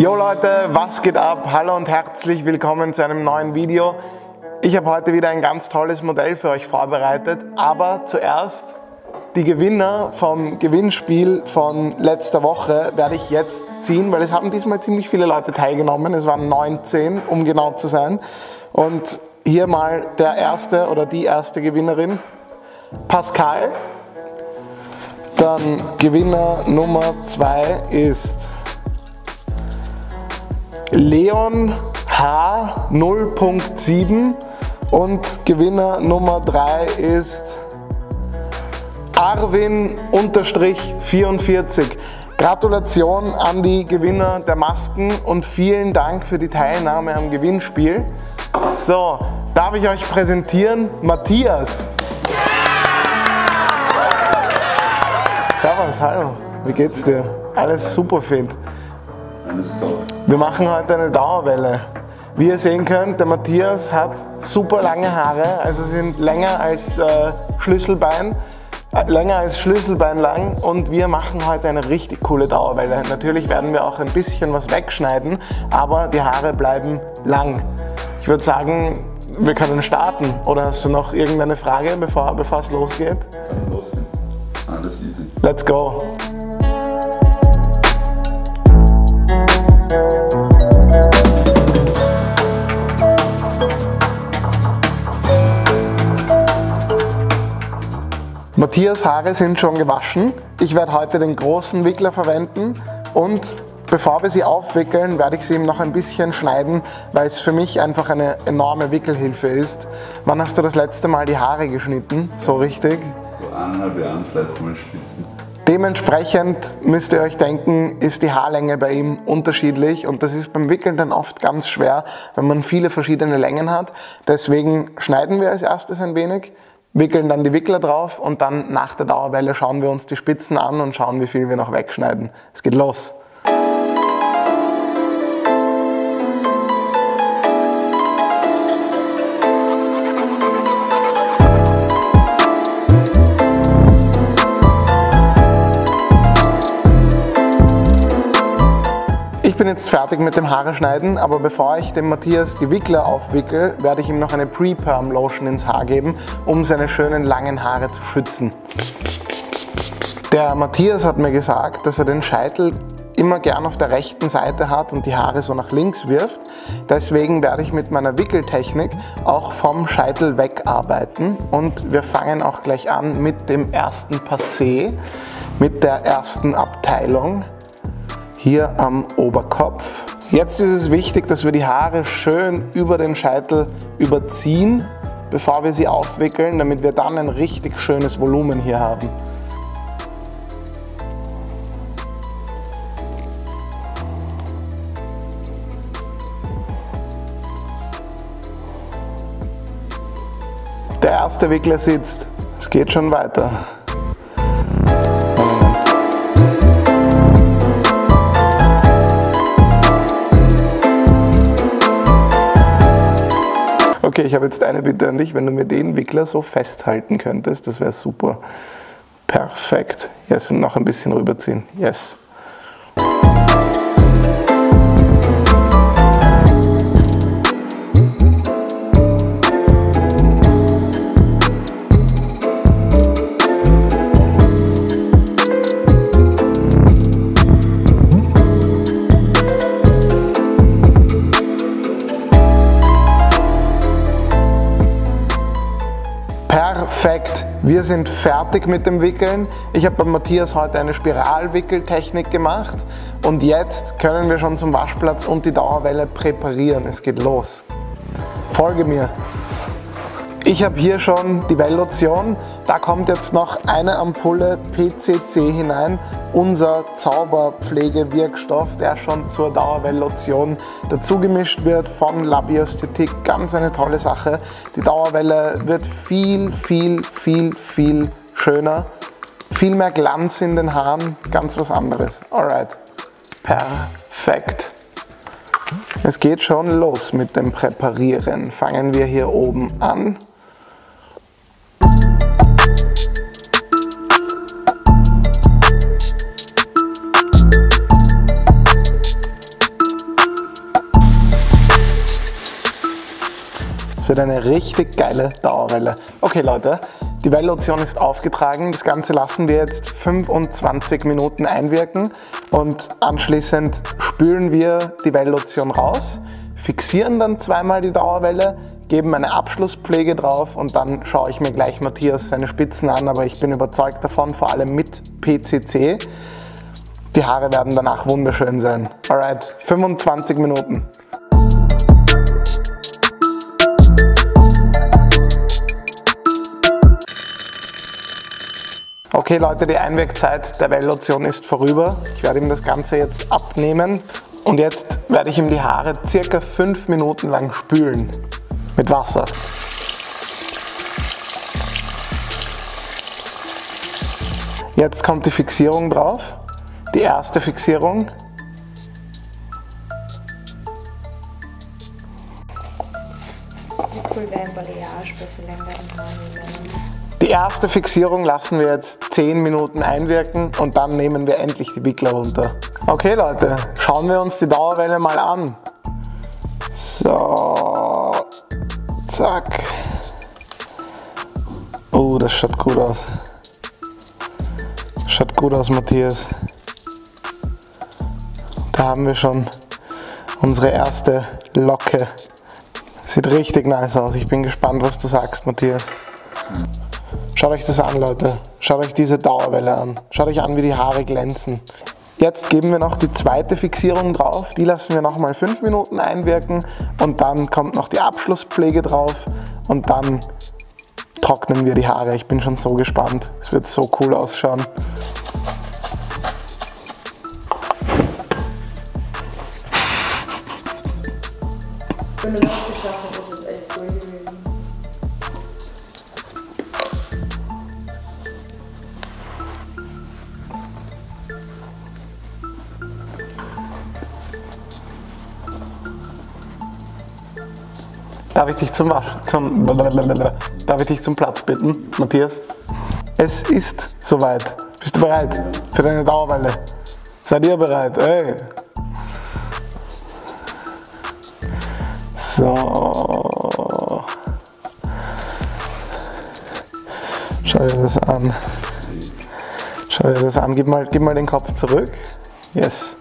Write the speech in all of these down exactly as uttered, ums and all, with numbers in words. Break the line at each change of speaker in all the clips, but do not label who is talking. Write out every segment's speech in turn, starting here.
Jo Leute, was geht ab? Hallo und herzlich willkommen zu einem neuen Video. Ich habe heute wieder ein ganz tolles Modell für euch vorbereitet, aber zuerst die Gewinner vom Gewinnspiel von letzter Woche werde ich jetzt ziehen, weil es haben diesmal ziemlich viele Leute teilgenommen, es waren neunzehn, um genau zu sein. Und hier mal der erste oder die erste Gewinnerin, Pascal. Dann Gewinner Nummer zwei ist Leon H null Punkt sieben und Gewinner Nummer drei ist Arvin vierundvierzig. Gratulation an die Gewinner der Masken und vielen Dank für die Teilnahme am Gewinnspiel. So, darf ich euch präsentieren? Matthias. Servus, hallo. Wie geht's dir? Alles super fit.
Alles toll.
Wir machen heute eine Dauerwelle. Wie ihr sehen könnt, der Matthias hat super lange Haare, also sind länger als äh, Schlüsselbein, äh, länger als Schlüsselbein lang, und wir machen heute eine richtig coole Dauerwelle. Natürlich werden wir auch ein bisschen was wegschneiden, aber die Haare bleiben lang. Ich würde sagen, wir können starten. Oder hast du noch irgendeine Frage, bevor, bevor es losgeht?
Kann losgehen. Alles easy.
Let's go. Matthias' Haare sind schon gewaschen. Ich werde heute den großen Wickler verwenden und bevor wir sie aufwickeln, werde ich sie ihm noch ein bisschen schneiden, weil es für mich einfach eine enorme Wickelhilfe ist. Wann hast du das letzte Mal die Haare geschnitten? So richtig?
So eineinhalb Jahre das letzte Mal spitzen.
Dementsprechend müsst ihr euch denken, ist die Haarlänge bei ihm unterschiedlich, und das ist beim Wickeln dann oft ganz schwer, wenn man viele verschiedene Längen hat. Deswegen schneiden wir als erstes ein wenig, wickeln dann die Wickler drauf und dann nach der Dauerwelle schauen wir uns die Spitzen an und schauen, wie viel wir noch wegschneiden. Es geht los! Ich bin jetzt fertig mit dem Haare schneiden, aber bevor ich dem Matthias die Wickler aufwickel, werde ich ihm noch eine Pre-Perm Lotion ins Haar geben, um seine schönen langen Haare zu schützen. Der Matthias hat mir gesagt, dass er den Scheitel immer gern auf der rechten Seite hat und die Haare so nach links wirft. Deswegen werde ich mit meiner Wickeltechnik auch vom Scheitel wegarbeiten, und wir fangen auch gleich an mit dem ersten Passé, mit der ersten Abteilung. Hier am Oberkopf. Jetzt ist es wichtig, dass wir die Haare schön über den Scheitel überziehen, bevor wir sie aufwickeln, damit wir dann ein richtig schönes Volumen hier haben. Der erste Wickler sitzt. Es geht schon weiter. Okay, ich habe jetzt eine Bitte an dich, wenn du mir den Wickler so festhalten könntest, das wäre super. Perfekt. Yes, und noch ein bisschen rüberziehen. Yes. Perfekt, wir sind fertig mit dem Wickeln. Ich habe bei Matthias heute eine Spiralwickeltechnik gemacht und jetzt können wir schon zum Waschplatz und die Dauerwelle präparieren. Es geht los. Folge mir. Ich habe hier schon die Wellotion, da kommt jetzt noch eine Ampulle P C C hinein, unser Zauberpflegewirkstoff, der schon zur Dauerwellotion dazu gemischt wird von Labiosthetik. Ganz eine tolle Sache. Die Dauerwelle wird viel, viel, viel, viel schöner, viel mehr Glanz in den Haaren, ganz was anderes. Alright, perfekt. Es geht schon los mit dem Präparieren. Fangen wir hier oben an. wird eine richtig geile Dauerwelle. Okay Leute, die Welllotion ist aufgetragen. Das Ganze lassen wir jetzt fünfundzwanzig Minuten einwirken und anschließend spülen wir die Welllotion raus, fixieren dann zweimal die Dauerwelle, geben eine Abschlusspflege drauf und dann schaue ich mir gleich Matthias seine Spitzen an, aber ich bin überzeugt davon, vor allem mit P C C. Die Haare werden danach wunderschön sein. Alright, fünfundzwanzig Minuten. Okay Leute, die Einwirkzeit der Welllotion ist vorüber. Ich werde ihm das Ganze jetzt abnehmen und jetzt werde ich ihm die Haare circa fünf Minuten lang spülen mit Wasser. Jetzt kommt die Fixierung drauf, die erste Fixierung.
Cool wäre ein Balayage, bis sie länger im Haar nehmen.
Die erste Fixierung lassen wir jetzt zehn Minuten einwirken und dann nehmen wir endlich die Wickler runter. Okay Leute, schauen wir uns die Dauerwelle mal an. So, zack. Oh, das schaut gut aus. Schaut gut aus, Matthias. Da haben wir schon unsere erste Locke. Sieht richtig nice aus. Ich bin gespannt, was du sagst, Matthias. Schaut euch das an, Leute. Schaut euch diese Dauerwelle an. Schaut euch an, wie die Haare glänzen. Jetzt geben wir noch die zweite Fixierung drauf. Die lassen wir nochmal fünf Minuten einwirken und dann kommt noch die Abschlusspflege drauf und dann trocknen wir die Haare. Ich bin schon so gespannt. Es wird so cool ausschauen.
Wenn du das geschafft hast, ist es echt cool gewesen.
Darf ich dich zum, zum, darf ich dich zum Platz bitten, Matthias? Es ist soweit. Bist du bereit für deine Dauerwelle? Seid ihr bereit? Ey. So. Schau dir das an. Schau dir das an. Gib mal, gib mal den Kopf zurück. Yes.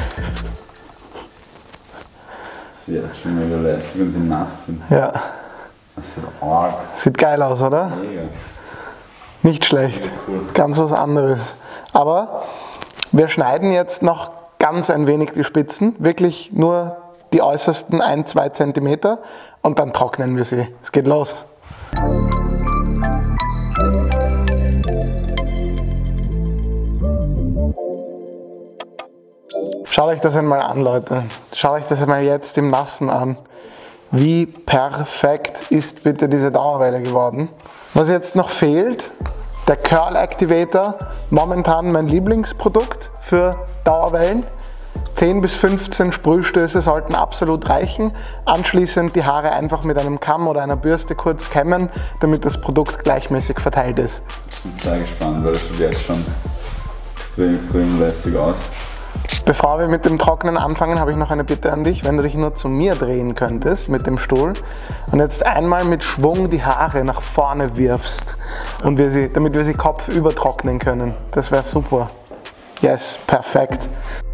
Sehr schön überlässig, wenn sie nass sind.
Ja.
Das ist arg.
Sieht geil aus, oder?
Mega.
Nicht schlecht.
Cool.
Ganz was anderes. Aber wir schneiden jetzt noch ganz ein wenig die Spitzen. Wirklich nur die äußersten ein bis zwei Zentimeter. Und dann trocknen wir sie. Es geht los. Schaut euch das einmal an, Leute. Schaut euch das einmal jetzt im Nassen an. Wie perfekt ist bitte diese Dauerwelle geworden. Was jetzt noch fehlt, der Curl Activator. Momentan mein Lieblingsprodukt für Dauerwellen. zehn bis fünfzehn Sprühstöße sollten absolut reichen. Anschließend die Haare einfach mit einem Kamm oder einer Bürste kurz kämmen, damit das Produkt gleichmäßig verteilt ist.
Ich bin sehr gespannt, weil das sieht jetzt schon extrem, extrem lässig aus.
Bevor wir mit dem Trocknen anfangen, habe ich noch eine Bitte an dich, wenn du dich nur zu mir drehen könntest mit dem Stuhl und jetzt einmal mit Schwung die Haare nach vorne wirfst, und wir sie, damit wir sie kopfüber trocknen können. Das wäre super. Yes, perfekt.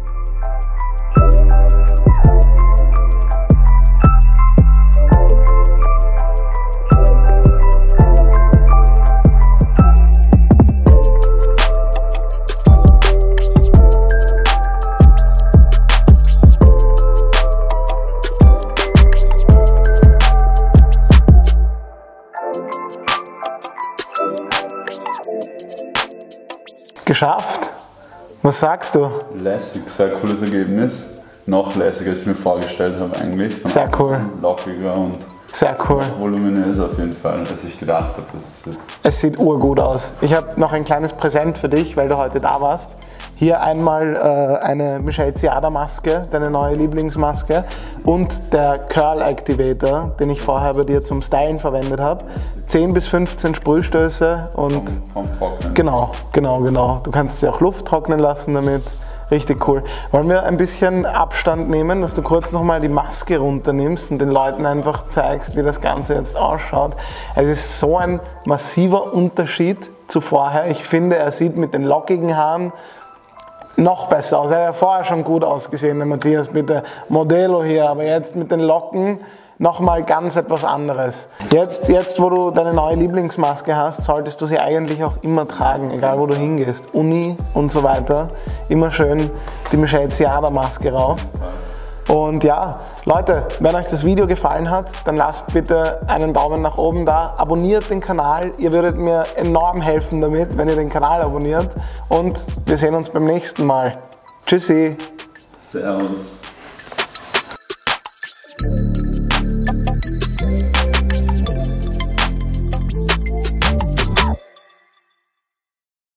Geschafft? Was sagst du?
Lässig, sehr cooles Ergebnis. Noch lässiger, als ich mir vorgestellt habe eigentlich.
Sehr cool.
Lockiger und
Sehr cool.
voluminöser auf jeden Fall, als ich gedacht habe, dass es wird.
Es sieht urgut aus. Ich habe noch ein kleines Präsent für dich, weil du heute da warst. Hier einmal äh, eine Michelle Ziada Maske, deine neue Lieblingsmaske, und der Curl Activator, den ich vorher bei dir zum Stylen verwendet habe. zehn bis fünfzehn Sprühstöße und
Vom, vom Trocknen.
genau, genau, genau. Du kannst sie auch Luft trocknen lassen damit. Richtig cool. Wollen wir ein bisschen Abstand nehmen, dass du kurz nochmal die Maske runternimmst und den Leuten einfach zeigst, wie das Ganze jetzt ausschaut. Es ist so ein massiver Unterschied zu vorher. Ich finde, er sieht mit den lockigen Haaren noch besser aus. Er hat ja vorher schon gut ausgesehen, der Matthias mit der Modello hier, aber jetzt mit den Locken nochmal ganz etwas anderes. Jetzt, jetzt, wo du deine neue Lieblingsmaske hast, solltest du sie eigentlich auch immer tragen, egal wo du hingehst. Uni und so weiter. Immer schön die Michelle Ziada Maske rauf. Und ja, Leute, wenn euch das Video gefallen hat, dann lasst bitte einen Daumen nach oben da, abonniert den Kanal, ihr würdet mir enorm helfen damit, wenn ihr den Kanal abonniert und wir sehen uns beim nächsten Mal. Tschüssi!
Servus!